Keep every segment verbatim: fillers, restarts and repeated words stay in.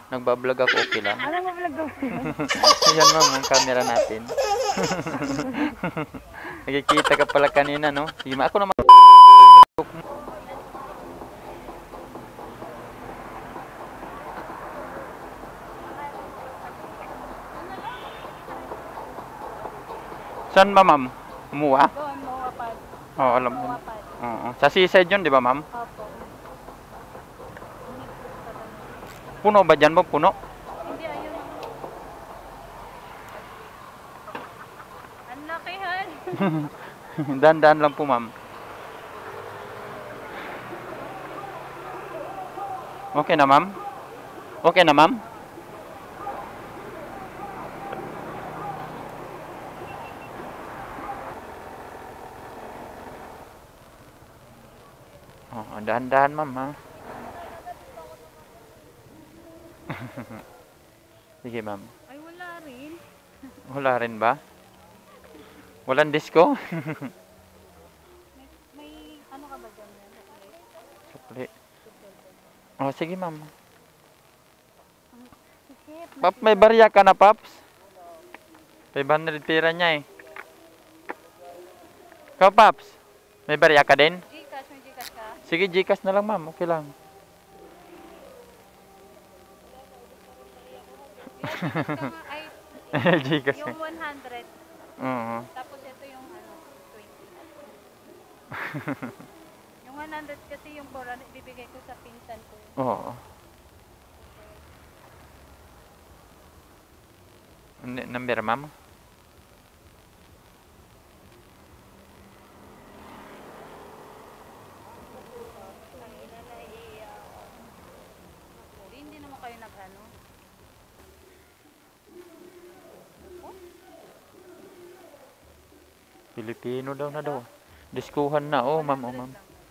Nagbablog ako, okay lang. Ano ba vlog daw? Ayan ma'am, ang camera natin. Nakikita ka pala kanina, no? Sige, ma, ako naman. Saan ba ma'am? Umuha? Doon, mawapad. Oo, alam mo. Mawapad. Oo. Sa seaside yun, di ba ma'am? Opo. Puno ba dyan mo? Puno? Hindi, ayun. Ang lakihan. Dahan-dahan lang po ma'am. Okay na ma'am? Okay na ma'am? Oh, dahan-dahan ma'am ha. Sige ma'am. Ay, wala rin. Wala rin ba? Walang disco? May, may ano ka ba dyan? Sukli. Oh, sige ma'am. Sikip. Pap, may barya ka na, Paps? five hundred pira niya eh. Ikaw, Paps? May barya ka din? Gcash, may Gcash ka? Sige, Gcash na lang ma'am. Okay lang. Ay, Gcash yung one hundred. Oo. Tapos ito yung ano, twenty. Yung one hundred kasi yung four hundred, bibigay ko sa pinsan ko. Oo. N- number, ma'am? Hindi naman kayo nag-ano. Pilipino daw na daw. Diskuhan na. Oh, ma'am. Oh, ma'am.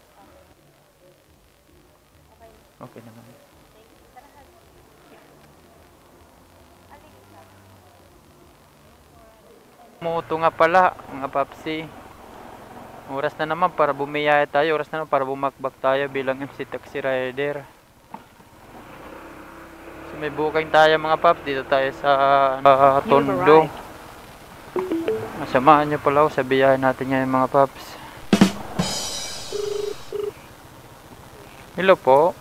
Okay na, ma'am. Muto nga pala, mga papsi. Oras na naman para bumiyaya tayo. Oras na naman para bumakbak tayo bilang M C Taxi Rider. So may booking tayo mga paps. Dito tayo sa uh, Tondo. Masamahan nyo pala ako sa biyahe natin ngayon mga paps. Hello po.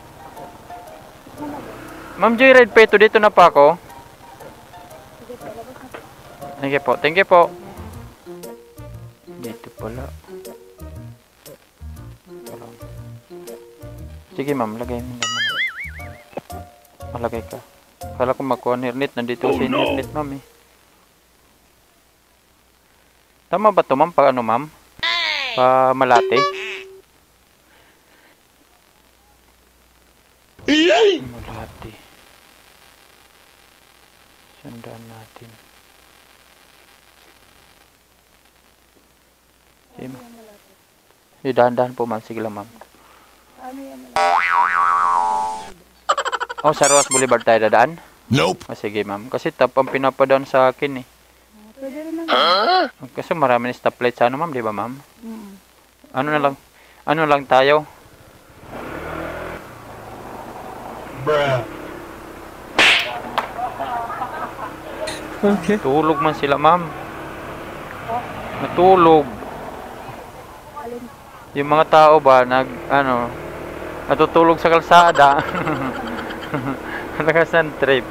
Ma'am Joyride pa ito. Dito na pa ako. Thank you po. Thank you po. Dito pala. Sige ma'am, lagay mo naman. Malagay ka. Kala ko makuha ni Ernit. Nandito si Ernit ma'am eh. Tama ba ito ma'am? Pa ano ma'am? Pa Malate? Malate. Sandaan natin. Sige ma'am. Dahan-dahan po ma'am. Sige lang ma'am. Oh, sa Roas Boulevard tayo dadaan? Nope. Oh, sige ma'am. Kasi tap ang pinapadaan sa akin eh. Pwede rin naman. Kasi marami na stoplight sa ano ma'am, di ba ma'am? Mm. Ano na lang? Ano lang tayo? Bruh. Okay. Tulog man sila ma'am. Natulog. Yung mga tao ba nag ano natutulog sa kalsada. Nakasan trip.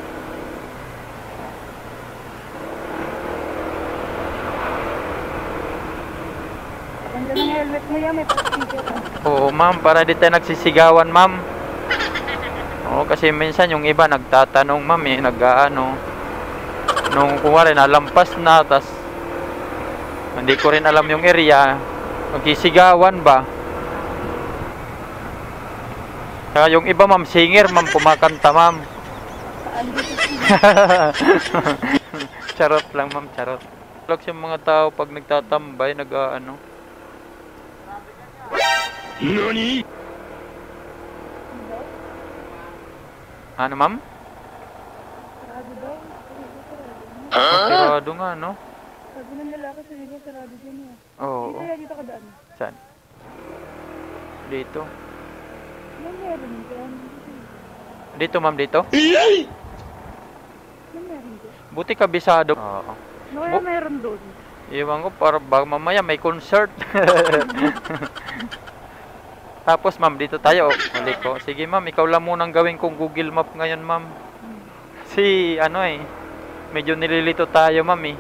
Ganda ng helmet mo yan, may pa-sticker. Oo ma'am, para di tayo nagsisigawan ma'am. Oo, kasi minsan yung iba nagtatanong ma'am eh, nag-ano. Nung kuwari nalampas na, tas hindi ko rin alam yung area. Nagsisigawan ba? Kaya yung iba ma'am, singer ma'am, kumakanta ma'am. Charot lang ma'am, charot. Relax yung mga tao pag nagtatambay, nag-ano. Nani? Ano ma'am? Sarado daw. Sarado nga, no? Sabi ng lalaki sa ligaw, sarado dyan eh. Oo. Dito yan, dito ka daan. Saan? Dito. Ano meron? Kaya Dito, ma'am, dito. Ano meron doon? Buti kabisado. Oo. Ano kaya Bu- meron doon? Iwan ko para baka mamaya may concert. Tapos, ma'am, dito tayo. Uli ko. Sige, ma'am, ikaw lang munang gawin kong Google Map ngayon, ma'am. Si, ano eh, medyo nililito tayo, ma'am eh.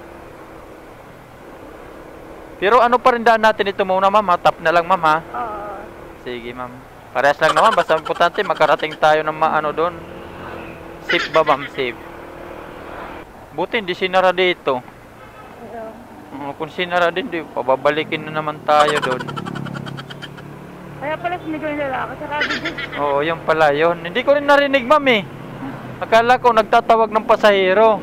Pero ano pa rin daan natin ito muna, ma'am, ha? Tap na lang, ma'am, ha? Oo. Sige, ma'am. Parehas lang naman. Basta importante, makarating tayo ng maano doon. Safe ba, ma'am? Safe. Buti hindi sinara dito. Ayun. Uh, kung sinara din, di, pababalikin na naman tayo doon. Kaya pala sinigaw yung lalaki, sarado din. Oo, yun pala yun. Hindi ko rin narinig, ma'am, eh. Akala ko nagtatawag ng pasahero.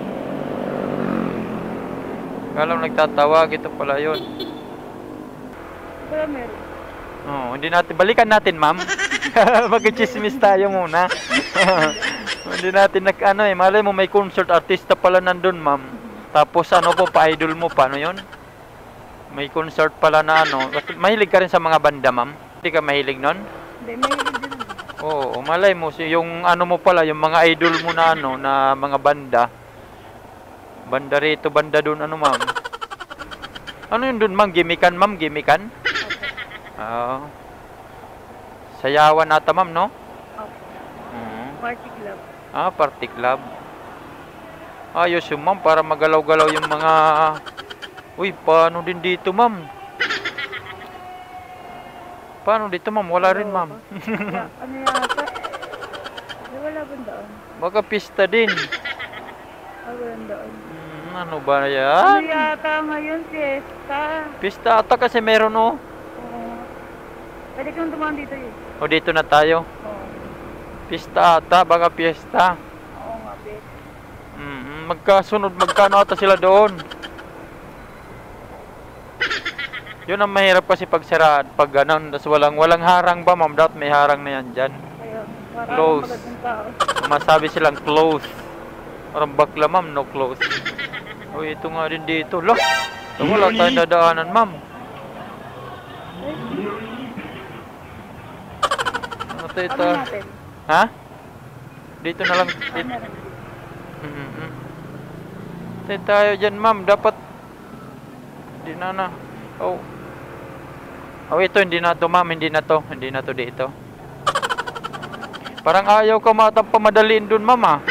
Akala ko nagtatawag. Ito pala yun. Kaya meron. Oo, hindi natin. Balikan natin, ma'am. Mag-chismis tayo muna. Hindi natin nag, ano eh. Malay mo, may concert artista pala nandun, ma'am. Tapos, ano po, pa-idol mo pa. Ano yun? May concert pala na ano. Mahilig ka rin sa mga banda, ma'am? Hindi ka mahilig nun? Hindi, mahilig din. Oo, malay mo. si- Yung ano mo pala, yung mga idol mo na ano, na mga banda. Banda rito, banda dun, ano, ma'am? Ano yun dun, ma'am? Gimikan, ma'am? Gimikan? Oo. Sayawan ata, ma'am, no? Opo. Mhm. Party club. Ah, party club. Ayos yun, ma'am, para magalaw-galaw yung mga... Uy, paano din dito, ma'am? Paano dito, ma'am? Wala rin, ma'am. Wala, ano yata? Ay, wala ba doon? Baka pista din. Ay, wala doon. Hmm, ano ba Ano yan? yata ngayon, fiesta? Pista ata kasi meron, oh. Oo. Pwede kang dumaan dito yun. O, dito na tayo. Oo. Pista ata, baka pista. Oo nga, bet. Mm, magkasunod, magkano ata sila doon. Yun ang mahirap kasi pag saraan, pag ganun, tas walang, walang harang ba, ma'am? Dapat may harang na yan dyan. Ayun. Para Close. magandang tao. Masabi silang close. Parang bakla, ma'am, no close. Uy, ito nga din dito. Lo, so, wala tayong dadaanan, ma'am. Ano tayo Ano ito? natin? Ha? Dito na lang. Ano Dito. meron? Mm-hmm. Tayo tayo dyan, ma'am. Dapat. Hindi na na. Oh. Oh, ito. Hindi na to, ma'am. Hindi na to. Hindi na to dito. Parang ayaw ka matang pamadaliin dun, ma'am, ah.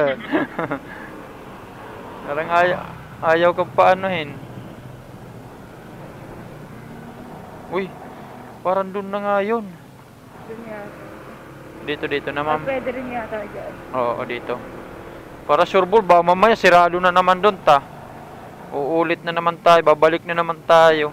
Parang ayaw, ayaw ka paanuhin. Uy. Parang dun na nga yun. Doon yata. Dito, dito na, Ah, ma'am. pwede rin yata dyan. Oo, dito. Para sure ball, ba mamaya sirado na naman doon ta. Uulit na naman tayo, babalik na naman tayo.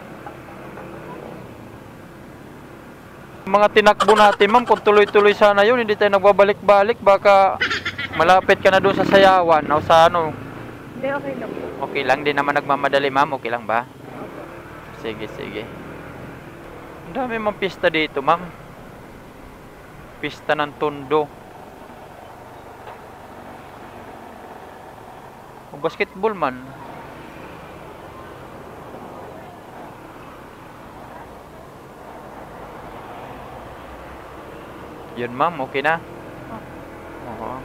Mga tinakbo natin, ma'am, kung tuloy-tuloy sana yun, hindi tayo nagbabalik-balik, baka malapit ka na doon sa sayawan o sa ano. Hindi, okay lang po. Okay lang, di naman nagmamadali, ma'am, okay lang ba? Opo. Sige, sige. Ang dami mong pista dito, ma'am. Pista ng Tondo. O basketball man. Yun, ma'am, okay na? Oo.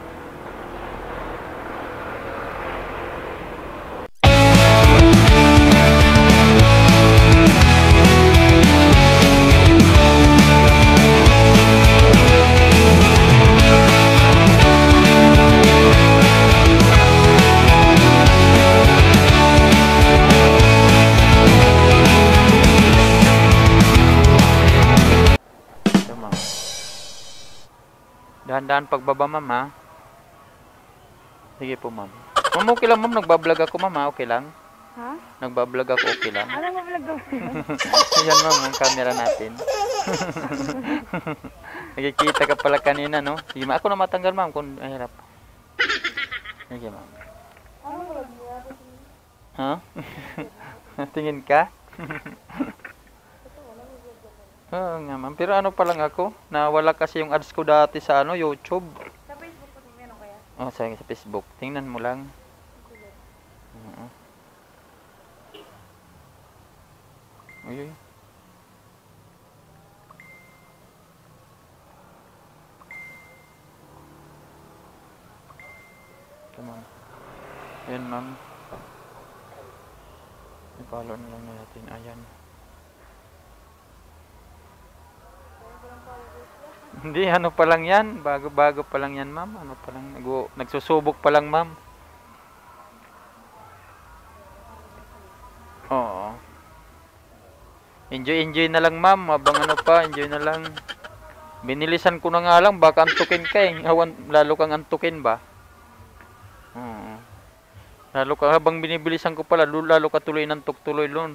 Ito, ma'am. Dahan-dahan pagbaba, ma'am, ha? Sige po, ma'am. Ma'am, okay lang, ma'am. Nagbablog ako, ma'am, ha? Okay lang? Ha? Nagbablog ako, okay lang? Alam mo vlog ko. Ayan, ma'am, ang camera natin. Nakikita ka pala kanina, no? Sige, ma'am. Ako na matanggal, ma'am, kung mahirap. Sige, ma'am. Ano vlog mo? Ha? Tingin ka? Oo nga, ma'am. Pero ano pa lang ako? Nawala kasi yung ads ko dati sa ano, YouTube. Sa Facebook ko meron kaya? Oh, sa, sa Facebook. Tingnan mo lang. Oo. Uy, uy. Ito, ma'am. Ayan, ma'am. I-follow na lang natin. Ayan. Hindi, ano pa lang yan. Bago-bago pa lang yan, ma'am. Ano pa lang. Nag- nagsusubok pa lang, ma'am. Oo. Enjoy, enjoy na lang, ma'am. Habang ano pa, enjoy na lang. Binilisan ko na nga lang. Baka antukin ka eh. Awan, lalo kang antukin ba? Oo. Lalo ka, habang binibilisan ko pala, lalo lalo ka tuloy ng tuloy lun.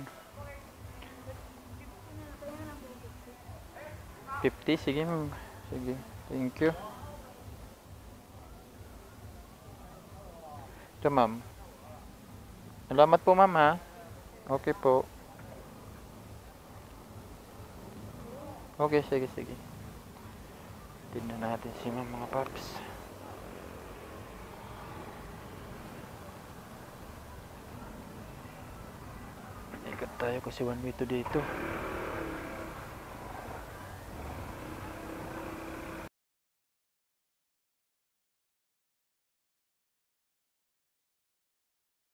fifty? Sige, ma'am. Sige. Thank you. Ito, ma'am. Salamat po, ma'am, ha? Okay po. Okay, sige, sige. Tignan natin si ma'am, mga paps. Ikot tayo kasi one way to dito.